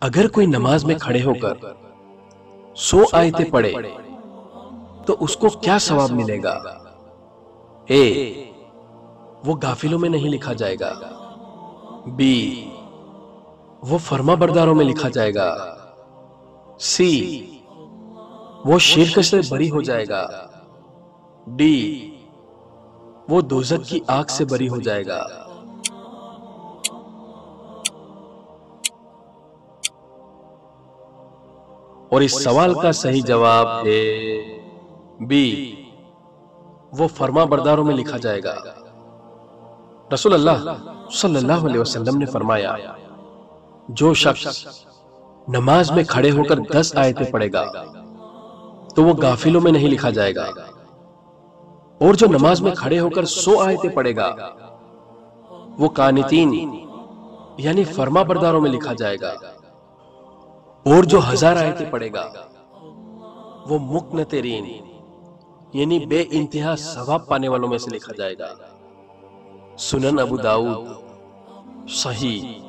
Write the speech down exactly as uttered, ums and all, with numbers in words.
اگر کوئی نماز میں کھڑے ہو کر سو آیتیں پڑھے تو اس کو کیا ثواب ملے گا؟ اے وہ غافلوں میں نہیں لکھا جائے گا، بی وہ فرما برداروں میں لکھا جائے گا، سی وہ شرک سے بری ہو جائے گا، ڈی وہ دوزخ کی آگ سے بری ہو جائے گا۔ اور اس سوال کا صحیح جواب ہے بی وہ فرما برداروں میں لکھا جائے گا۔ رسول اللہ صلی اللہ علیہ وسلم نے فرمایا، جو شخص نماز میں کھڑے ہو کر دس آیتیں پڑھے گا تو وہ غافلوں میں نہیں لکھا جائے گا، اور جو نماز میں کھڑے ہو کر سو آیتیں پڑھے گا وہ قانتین یعنی فرما برداروں میں لکھا جائے گا، اور جو ہزار آیتیں پڑھے گا وہ مقنترین یعنی بے انتہا ثواب پانے والوں میں سے لکھا جائے گا۔ سنن ابو داؤد صحیح